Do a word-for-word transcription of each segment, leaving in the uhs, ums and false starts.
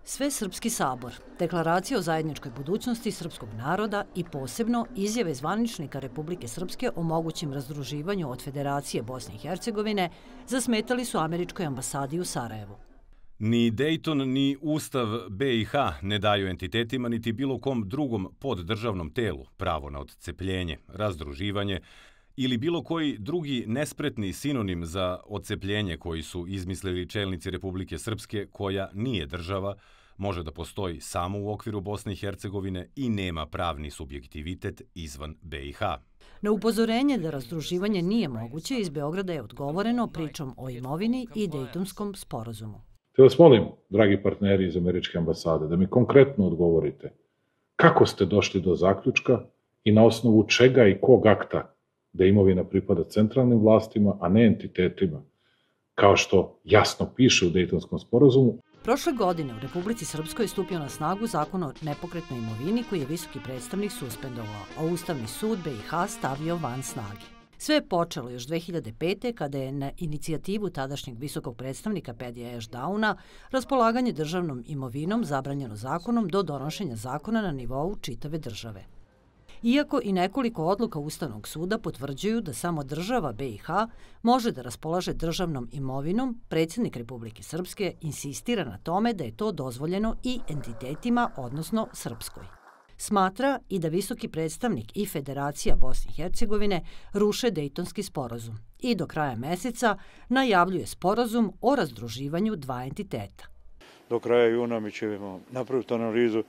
Svesrpski sabor, deklaracija o zajedničkoj budućnosti srpskog naroda i posebno izjave zvaničnika Republike Srpske o mogućem razdruživanju od Federacije Bosne i Hercegovine zasmetali su američkoj ambasadi u Sarajevu. Ni Dejton ni Ustav B i H ne daju entitetima niti bilo kom drugom poddržavnom telu pravo na odcepljenje, razdruživanje ili bilo koji drugi nespretni sinonim za odcepljenje koji su izmislili čelnici Republike Srpske, koja nije država, može da postoji samo u okviru Bosne i Hercegovine i nema pravni subjektivitet izvan B i H. Na upozorenje da razdruživanje nije moguće, iz Beograda je odgovoreno pričom o imovini i Dejtonskom sporazumu. Te vas molim, dragi partneri iz američke ambasade, da mi konkretno odgovorite kako ste došli do zaključka i na osnovu čega i kog akta da imovina pripada centralnim vlastima, a ne entitetima, kao što jasno piše u Dejtonskom sporazumu. Prošle godine u Republici Srpskoj je stupio na snagu zakon o nepokretnoj imovini koji je visoki predstavnik suspendovao, a Ustavni sud B i H stavio van snage. Sve je počelo još dve hiljade pete. kada je na inicijativu tadašnjeg visokog predstavnika Padija Ashdown raspolaganje državnom imovinom zabranjeno zakonom do donošenja zakona na nivou čitave države. Iako i nekoliko odluka Ustavnog suda potvrđuju da samo država B i H može da raspolaže državnom imovinom, predsjednik Republike Srpske insistira na tome da je to dozvoljeno i entitetima, odnosno Srpskoj. Smatra i da visoki predstavnik i Federacija Bosne i Hercegovine ruše Dejtonski sporazum i do kraja meseca najavljuje sporazum o razdruživanju dva entiteta. Do kraja juna mi ćemo napraviti analizu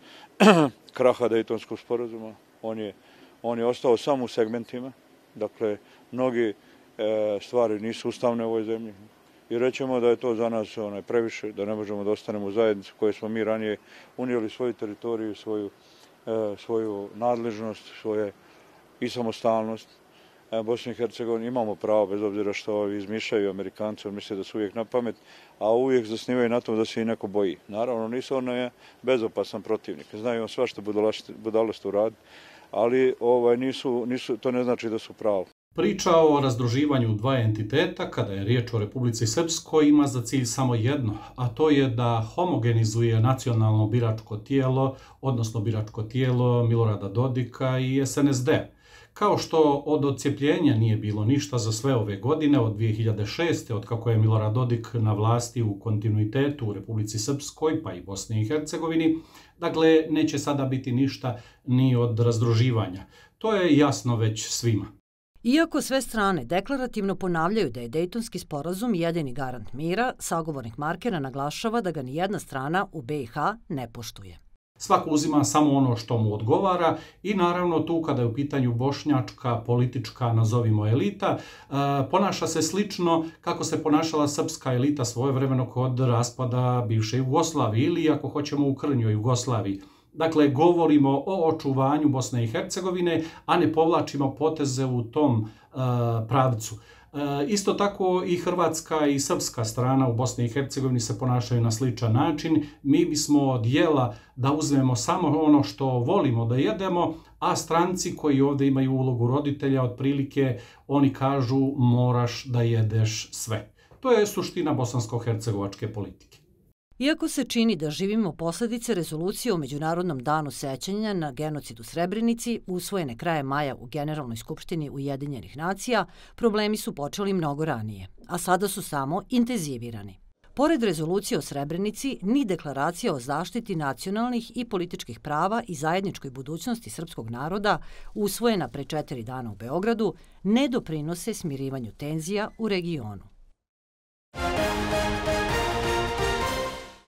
kraha Dejtonskog sporazuma. On je, on je ostao samo u segmentima, dakle, mnogi e, stvari nisu ustavne u ovoj zemlji. I rećemo da je to za nas onaj, previše, da ne možemo da ostanemo u zajednici koje smo mi ranije unijeli svoju teritoriju, svoju, e, svoju nadležnost, svoje i samostalnost. E, Bosna i Hercegovina imamo pravo, bez obzira što ovi izmišljaju Amerikanci, on misle da su uvijek na pamet, a uvijek zasnivaju na tom da se i neko boji. Naravno, nisu ono je bezopasan protivnik, znaju on svašta budalost uraditi, ali ovaj, nisu, nisu, to ne znači da su pravo. Priča o razdruživanju dva entiteta, kada je riječ o Republici Srpskoj, ima za cilj samo jedno, a to je da homogenizuje nacionalno biračko tijelo, odnosno biračko tijelo Milorada Dodika i S N S D. Kao što od odcepljenja nije bilo ništa za sve ove godine, od dvije hiljade šeste. od kako je Milorad Dodik na vlasti u kontinuitetu u Republici Srpskoj, pa i Bosni i Hercegovini, dakle, neće sada biti ništa ni od razdruživanja. To je jasno već svima. Iako sve strane deklarativno ponavljaju da je Dejtonski sporazum jedini garant mira, sagovornik Markera naglašava da ga ni jedna strana u B i H ne poštuje. Svako uzima samo ono što mu odgovara i naravno tu kada je u pitanju bošnjačka, politička, nazovimo elita, ponaša se slično kako se ponašala srpska elita svojevremeno kod raspada bivše Jugoslavije ili ako hoćemo u krnjoj Jugoslaviji. Dakle, govorimo o očuvanju Bosne i Hercegovine, a ne povlačimo poteze u tom pravcu. Isto tako i hrvatska i srpska strana u Bosni i Hercegovini se ponašaju na sličan način. Mi bismo od jela da uzmemo samo ono što volimo da jedemo, a stranci koji ovdje imaju ulogu roditelja, otprilike oni kažu moraš da jedeš sve. To je suština bosansko-hercegovačke politike. Iako se čini da živimo posljedice rezolucije o Međunarodnom danu sećanja na genocid u Srebrenici, usvojene krajem maja u Generalnoj skupštini Ujedinjenih nacija, problemi su počeli mnogo ranije, a sada su samo intenzivirani. Pored rezolucije o Srebrenici, ni deklaracija o zaštiti nacionalnih i političkih prava i zajedničkoj budućnosti srpskog naroda, usvojena pre četiri dana u Beogradu, ne doprinose smirivanju tenzija u regionu.